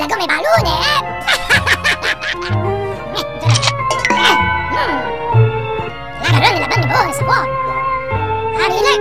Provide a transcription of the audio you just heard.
bella come balone, La carrone la banda buona, si può. Arile.